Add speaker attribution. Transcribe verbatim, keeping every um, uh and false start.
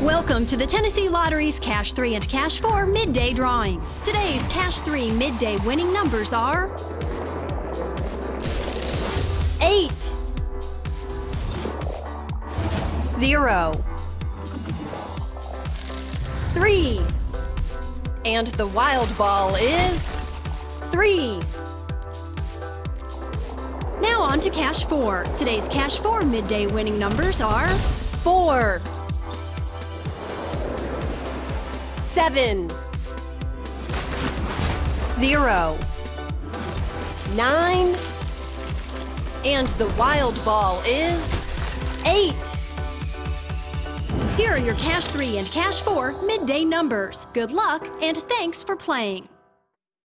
Speaker 1: Welcome to the Tennessee Lottery's Cash three and Cash four midday drawings. Today's Cash three midday winning numbers are eight, zero, three, and the wild ball is three. Now on to Cash four. Today's Cash four midday winning numbers are four, seven, zero, nine, and the wild ball is eight. Here are your Cash three and Cash four midday numbers. Good luck and thanks for playing.